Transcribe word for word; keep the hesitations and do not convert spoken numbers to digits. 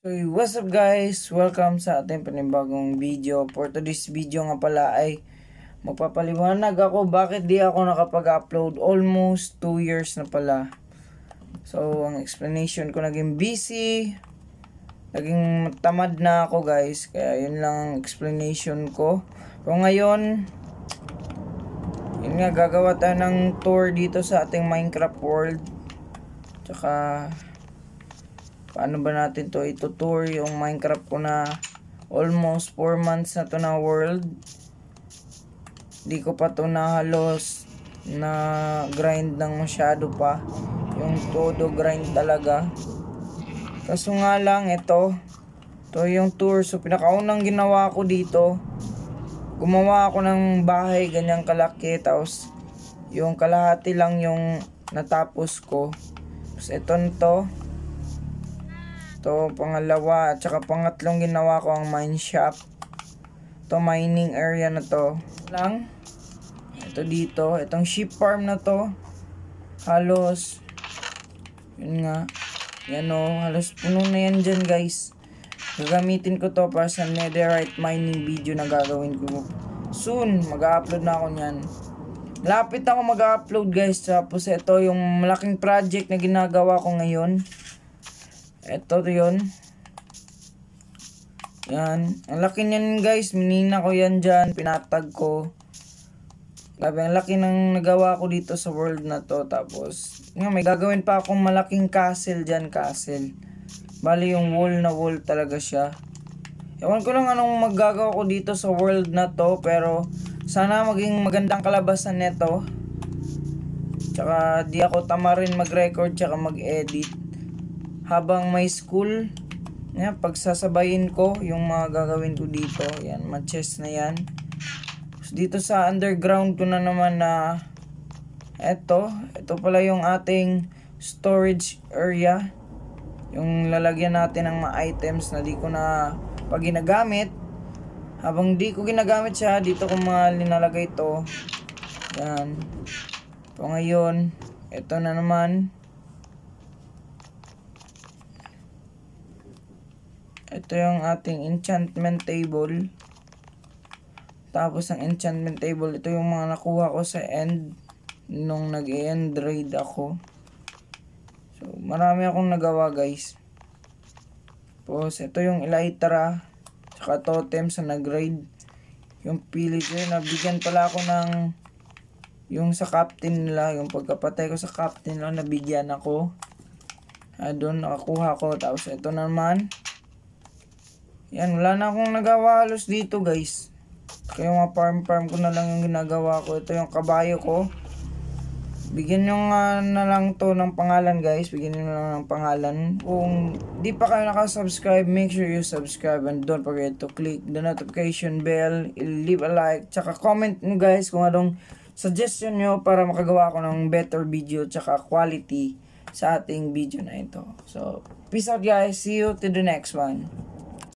Hey, what's up guys? Welcome sa ating panibagong video. For today's video nga pala ay magpapaliwanag ako bakit di ako nakapag-upload almost two years na pala. So, ang explanation ko, naging busy, naging tamad na ako guys. Kaya yun lang ang explanation ko. So ngayon, yun nga, gagawa tayo ng tour dito sa ating Minecraft world. Tsaka paano ba natin to itutour yung Minecraft ko na almost four months na to na world. Di ko pa to na halos na grind ng masyado pa. Yung todo grind talaga. Kaso nga lang ito. Ito yung tour. So pinakaunang ginawa ko dito, gumawa ako ng bahay ganyang kalaki. Tapos yung kalahati lang yung natapos ko. Tapos ito nito. To pangalawa at saka pangatlong ginawa ko ang mine shop. To mining area na to lang. Ito dito, itong sheep farm na to halos yun nga, yan o, halos puno na yan dyan guys. Gagamitin ko to para sa netherite mining video na gagawin ko soon. Mag-upload na ako nyan. Lapit ako mag-upload guys. Tapos ito yung malaking project na ginagawa ko ngayon. Ito yun. Yan. Ang laki niyan guys. Minina ko yan dyan. Pinatag ko. Grabe, ang laki ng nagawa ko dito sa world na to. Tapos, nga, may gagawin pa akong malaking castle dyan. Castle. Bali yung wall na wall talaga siya. Ewan ko lang anong magagawa ko dito sa world na to. Pero, sana maging magandang kalabasan nito. Tsaka, di ako tama rin mag-record tsaka mag-edit habang may school. Yan, pagsasabayin ko yung mga gagawin ko dito. Yan, matches na yan. So, dito sa underground ko na naman na eto, ito pala yung ating storage area. Yung lalagyan natin ng mga items na di ko na pag ginagamit. Habang di ko ginagamit siya, dito ko mga linalagay ito. Yan. So ngayon, ito na naman. Ito yung ating enchantment table. Tapos ang enchantment table, ito yung mga nakuha ko sa end nung nag-end raid ako. So marami akong nagawa guys. Tapos ito yung elytra, saka totem sa nag-raid. Yung pili ko, nabigyan pala ako ng yung sa captain nila, yung pagkapatay ko sa captain nila, nabigyan ako. Ah, doon nakakuha ko. Tapos ito naman. Yan, wala na akong nagawa halos dito guys. Kaya mga farm farm ko na lang yung ginagawa ko. Ito yung kabayo ko. Bigyan nyo nga na lang to ng pangalan guys. Bigyan nyo na lang ng pangalan. Kung di pa kayo nakasubscribe, make sure you subscribe. And don't forget to click the notification bell. Leave a like. Tsaka comment nyo guys kung anong suggestion nyo para makagawa ko ng better video. Tsaka quality sa ating video na ito. So, peace out guys. See you to the next one.